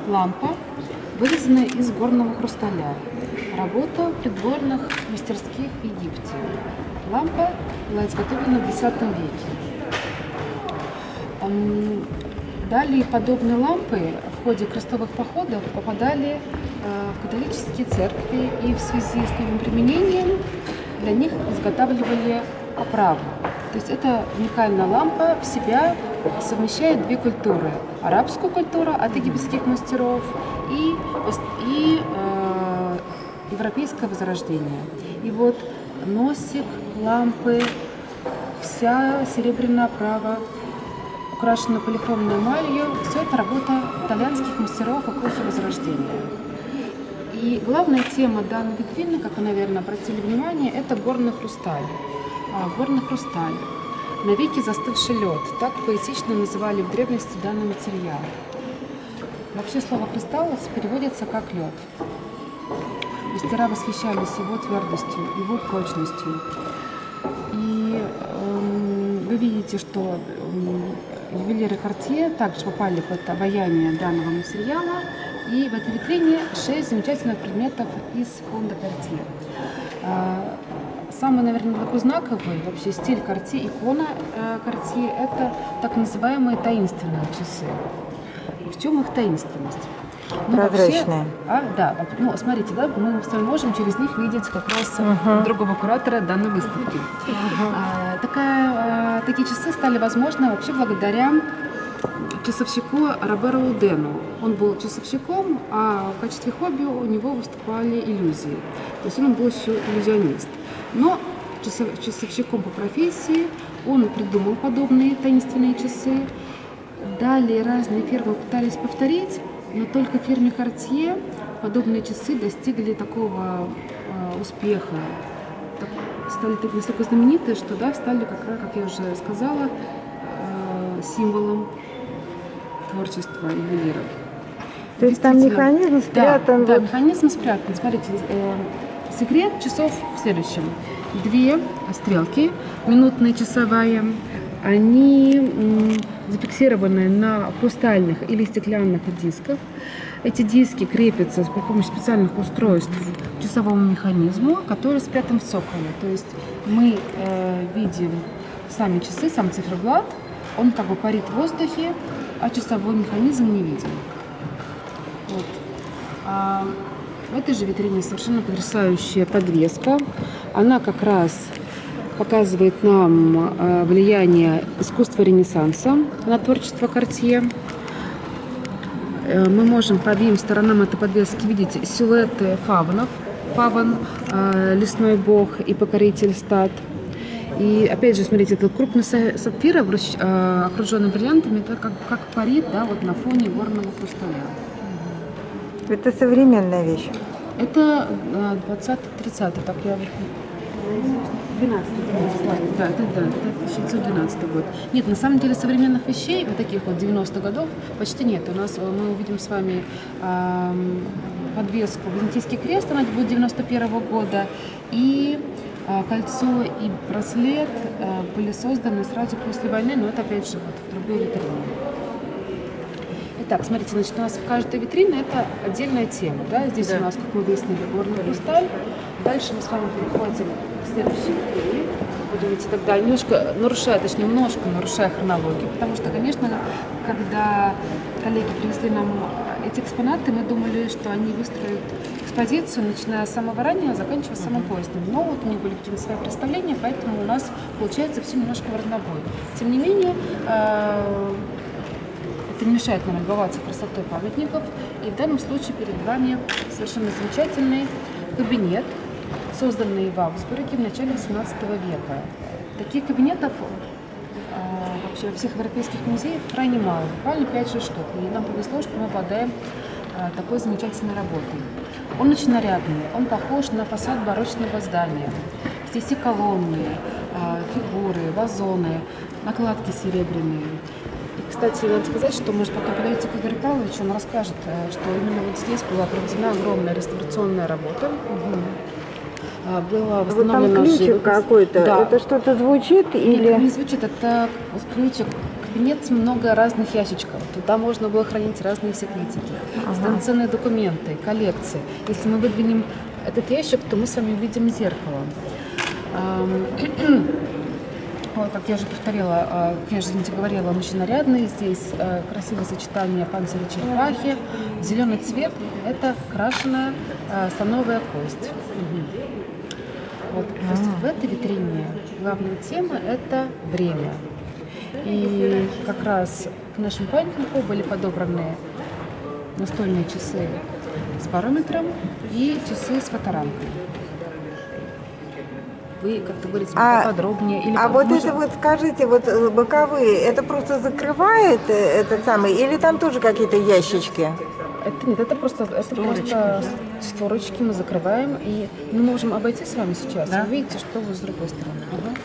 лампа, вырезанная из горного хрусталя. Работа придворных мастерских в Египте. Лампа была изготовлена в X веке. Далее подобные лампы в ходе крестовых походов попадали в католические церкви, и в связи с новым применением для них изготавливали оправу. То есть эта уникальная лампа в себя совмещает две культуры. Арабскую культуру от египетских мастеров и европейское возрождение. И вот носик, лампы, вся серебряная оправа, украшена полихромной эмалью. Все это работа итальянских мастеров эпохи Возрождения. И главная тема данной витрины, как вы, наверное, обратили внимание, это горный хрусталь. Горный хрусталь. Навеки застывший лед. Так поэтично называли в древности данный материал. Вообще слово «кристалл» переводится как «лед». Мастера восхищались его твердостью, его прочностью. И вы видите, что ювелиры Cartier также попали под обаяние данного материала. И в этой витрине 6 замечательных предметов из фонда Cartier. Самый, наверное, такой знаковый вообще стиль Cartier, икона Cartier, это так называемые таинственные часы. В чем их таинственность? Прозрачные. Да. Ну, смотрите, да, мы с вами можем через них видеть как раз другого куратора данной выставки. Такие часы стали возможны вообще благодаря часовщику Роберу Удену. Он был часовщиком, а в качестве хобби у него выступали иллюзии. То есть он был еще иллюзионист. Но часовщиком по профессии он придумал подобные таинственные часы. Далее разные фирмы пытались повторить, но только в фирме Cartier подобные часы достигли такого успеха, стали настолько знаменитые, что стали, как я уже сказала, символом творчества ювелиров. То есть там механизм спрятан? Да, механизм спрятан. Смотрите, секрет часов в следующем. Две стрелки, минутная, часовая, они зафиксированы на хрустальных или стеклянных дисках. Эти диски крепятся при помощи специальных устройств к часовому механизму, который спрятан в цоколе. То есть мы видим сами часы, сам циферблат, он как бы парит в воздухе, а часовой механизм не видим. Вот. В этой же витрине совершенно потрясающая подвеска. Она как раз показывает нам влияние искусства Ренессанса на творчество Cartier. Мы можем по обеим сторонам этой подвески видеть силуэты фавнов. Фавн, лесной бог и покоритель стад. И опять же, смотрите, это крупный сапфир, окруженный бриллиантами, это как парит, вот на фоне горного хрусталя. Это современная вещь? Это 20-30, так я... 12 да, это 1912 год. Нет, на самом деле современных вещей, вот таких вот 90-х годов, почти нет. У нас мы увидим с вами подвеску «Византийский крест», она будет 91-го года, и кольцо и браслет были созданы сразу после войны, но это опять же в другой витрине. Итак, смотрите, значит, у нас в каждой витрине это отдельная тема. Здесь у нас, как мы выяснили, горный хрусталь. Дальше мы с вами переходим к следующей витрине. Будем идти тогда немножко нарушая хронологию, потому что, конечно, когда коллеги привезли нам эти экспонаты, мы думали, что они выстроят экспозицию, начиная с самого раннего, заканчивая самым поздним. Но вот у них были какие-то свои представления, поэтому у нас получается все немножко в разнобой. Тем не менее, это не мешает нам любоваться красотой памятников. И в данном случае перед вами совершенно замечательный кабинет, созданный в Аугсбурге в начале 18 века. Таких кабинетов вообще во всех европейских музеях крайне мало, буквально 5-6 штук. И нам повезло, что мы обладаем такой замечательной работой. Он очень нарядный, он похож на фасад барочного здания. Здесь и колонны, фигуры, вазоны, накладки серебряные. И, кстати, надо сказать, что, может, пока подойдете к Игорю Павловичу, он расскажет, что именно вот здесь была проведена огромная реставрационная работа. Была восстановлена вот там ключик какой-то, да. Это что-то звучит или... Нет, не звучит, это ключик, кабинет, много разных ящичков. Тут там можно было хранить разные секретики, ценные документы, коллекции. Если мы выдвинем этот ящик, то мы с вами увидим зеркало. Вот, как я уже повторила, княженька говорила, он очень нарядный. Здесь красивое сочетание панциря черепахи. Зеленый цвет – это крашеная слоновая кость. Вот, то есть в этой витрине главная тема – это время. И как раз к нашему памятнику были подобраны настольные часы с барометром и часы с фоторамкой. Вы как-то говорите поподробнее? Или вот это вот, скажите, вот боковые, это просто закрывает этот самый, или там тоже какие-то ящички? Нет, это просто створочки мы закрываем, и мы можем обойти с вами сейчас. Да? Вы видите, что вы с другой стороны.